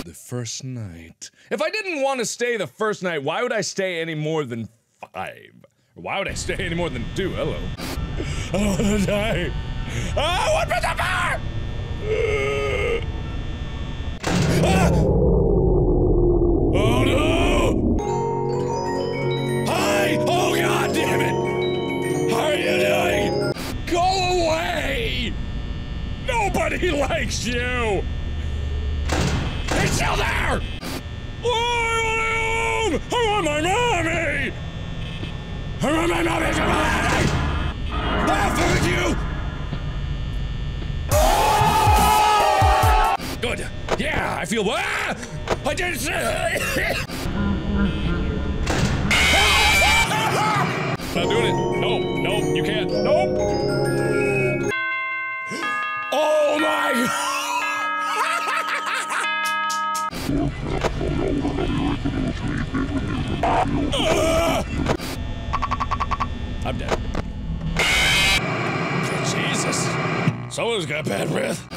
The first night. If I didn't want to stay the first night, why would I stay any more than 5? Why would I stay any more than 2? Hello. I don't want to die. Ah, 1% power! Ah! Oh no! Hi! Oh god damn it! How are you doing? Go away! Nobody likes you! He's still there! Oh, I want my mommy! I want my mommy! I'll find you! Good. Yeah, I feel. Ah! I didn't say. Not doing it. No, no, you can't. Nope. Oh my God! I'm dead. Jesus. Someone's got bad breath.